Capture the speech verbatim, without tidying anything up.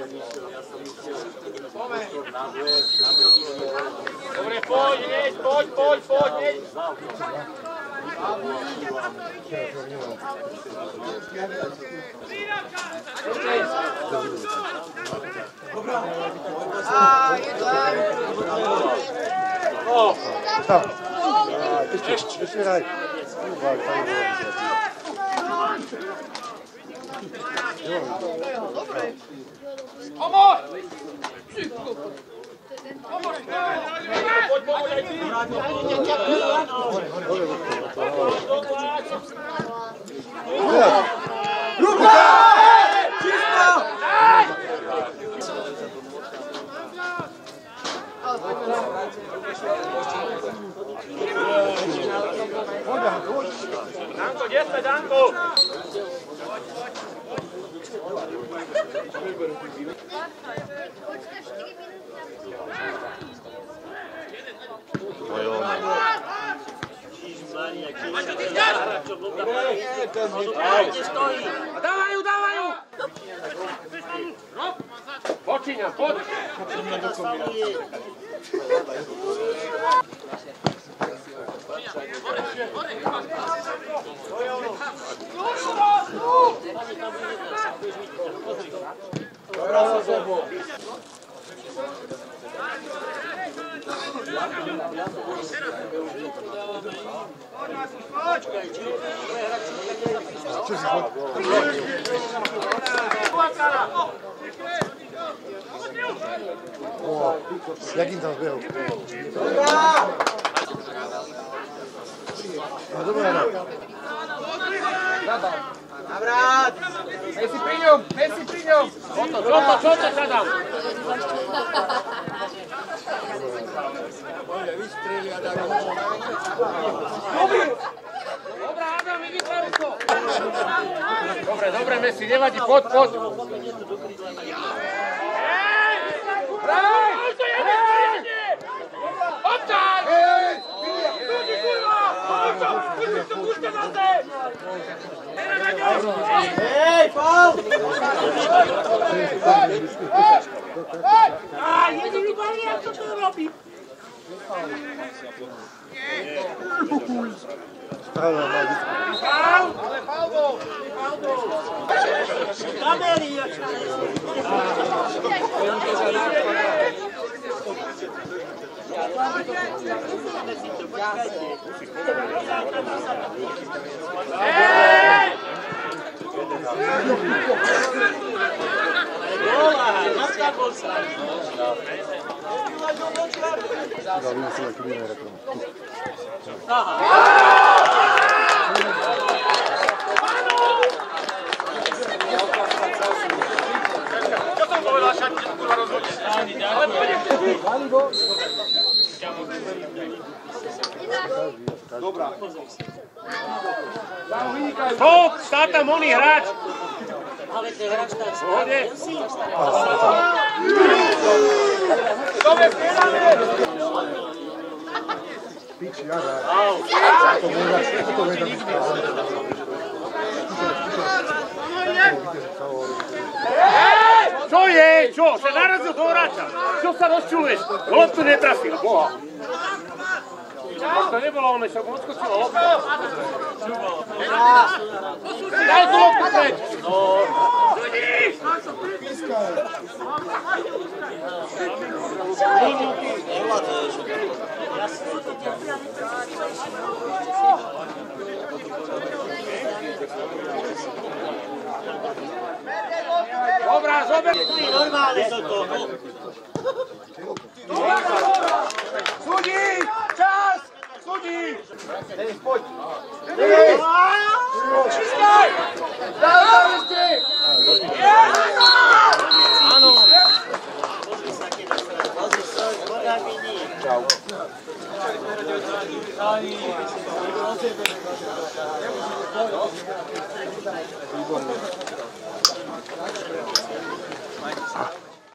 Dobre, poď, neď, poď, poď, poď, neď. Ešte raj. Pomôž! Pomôž! Poď, pomôž aj ty! Ruka! Čisto! Danko, kde ste, Danko? Dávajú, dávajú! Počíňam, poď! Jak im tam zbehol? No dobrá, no. Navrat! Messi pri ňom! Messi pri ňom! Čo to, čo to sa dám? Dobre, Adam, vidí pravko! Dobre, dobre, Messi, nevadí, poď, poď! Hej! Hej! Občan! Ľudí, kurva! Občan! Pušte, pušte na zem! Hej, Paul! Á, jediný baví, jak to tu robí. Stále má byť. Paul! Ale Paul bol! Paul bol! Kamery, jak sa Hej! Gola, naskakol sa. Zavíme sa na krivé reklamy. Čo som povedal, že ti kurva rozhodne? Dobrá. Stop! Stá tam oný hráč! Ale ten hráč tak Pohode! musí. Dobre, strieľame! Piči, jaga. To bude tak správne. Čo je? Čo? Sa narazil do hráča. Čo sa rozčuluješ? Loptu netrafil, boha. To nebolo ono, však odskočilo loptu. Daj tu loptu preč! Dobrá, zober! Normálne toto. Sudí! Čas! Sudí! Denis, poď! Denis! Čistaj! Daj, daj ešte! Áno! Pozri sa, keď dostrať. Pozri sa, voda vidí. Čau. Výborné.